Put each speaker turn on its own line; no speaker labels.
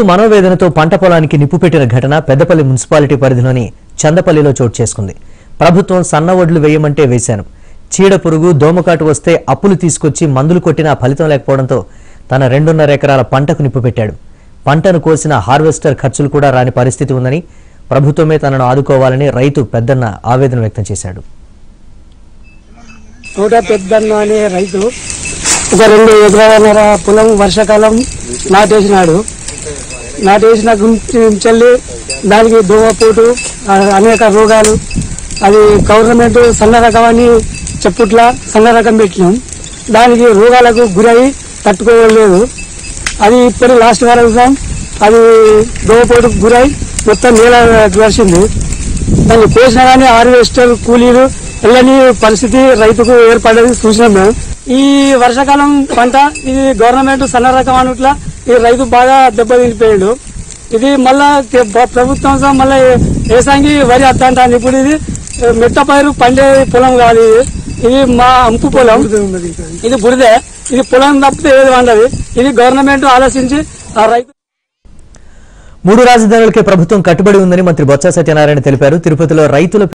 రైతు మనోవేదనతో పంట పొలానికి నిప్పు పెట్టిన ఘటన పెద్దపల్లి మున్సిపాలిటీ పరిధిలోని చందపల్లిలో చోటు చేసుకుంది. ప్రభుత్వం సన్న ఒడ్లు వేయమంటే వేశాను, చీడ పురుగు దోమకాటు వస్తే అప్పులు తీసుకొచ్చి మందులు కొట్టినా ఫలితం లేకపోవడంతో తన 2.5 ఎకరాల పంటకు నిప్పు పెట్టాడు. పంటను కోసిన హార్వెస్టర్ ఖర్చులు కూడా రాని పరిస్థితి ఉందని, ప్రభుత్వమే తనను ఆదుకోవాలని రైతు పెద్దన్న ఆవేదన వ్యక్తం చేశాడు.
పెద్దన్న అనే రైతు ఒక 2 ఎకరాల పొలం వర్షాకాలం నాటేసినాడు. నాటేసిన చెల్లి దానికి దోమపోటు అనేక రోగాలు, అది గవర్నమెంట్ సన్న రకం అని చెప్పుట్లా సన్న రకం పెట్టినాం. దానికి రోగాలకు గురై తట్టుకోలేదు. అది ఇప్పుడు లాస్ట్ వరకు అది దోమపోటుకు గురై మొత్తం నేల వచ్చింది. దాన్ని కోసినా కానీ హార్వెస్టర్ కూలీలు వెళ్ళని పరిస్థితి రైతుకు ఏర్పడేది చూసినాం మేము. ఈ వర్షాకాలం పంట ఇది గవర్నమెంట్ సన్న రకం అనుట్లా ఈ రైతు బాగా దెబ్బతిపోయాడు. ఇది మళ్ళా ప్రభుత్వం మళ్ళీ ఏసాంగి వరి అద్దంటాను. ఇప్పుడు ఇది మెట్ట పైరు పండే పొలం కాదు, ఇది మా అంపు పొలం, ఇది బురదే, ఇది పొలం తప్పితే ఏది వండదు. ఇది గవర్నమెంట్ ఆలోచించి ఆ రైతు
3 రాజధానులకే ప్రభుత్వం కట్టుబడి ఉందని మంత్రి బొత్స సత్యనారాయణ తెలిపారు. తిరుపతిలో రైతుల